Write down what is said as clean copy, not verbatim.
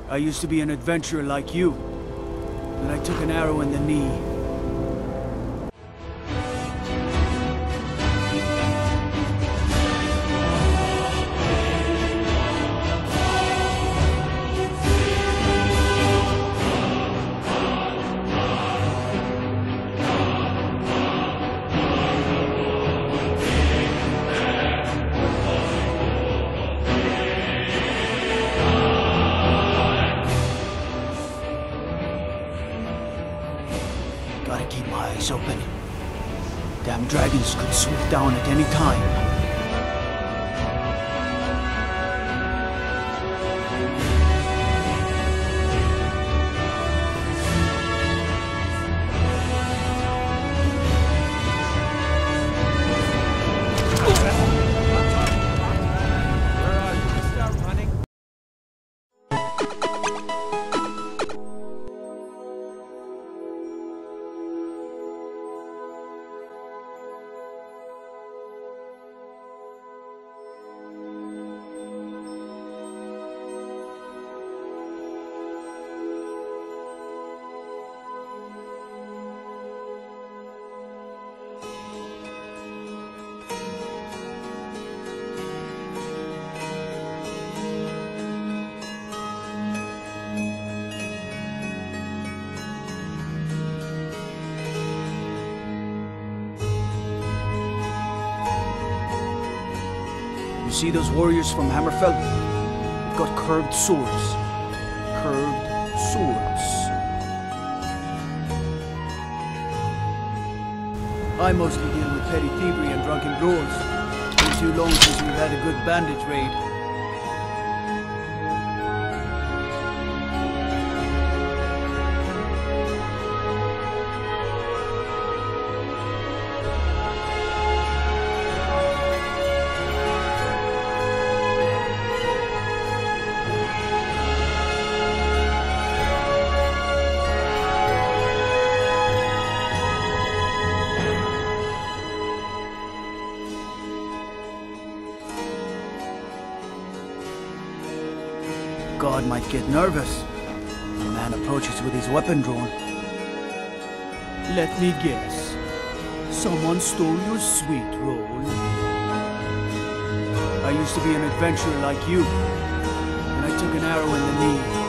I used to be an adventurer like you, and I took an arrow in the knee. Gotta keep my eyes open. Damn dragons could swoop down at any time. You see those warriors from Hammerfell? They've got curved swords. Curved swords. I mostly deal with petty thievery and drunken brawls. It's been too long since we've had a good bandit raid. God might get nervous. A man approaches with his weapon drawn. Let me guess. Someone stole your sweet roll. I used to be an adventurer like you, and I took an arrow in the knee.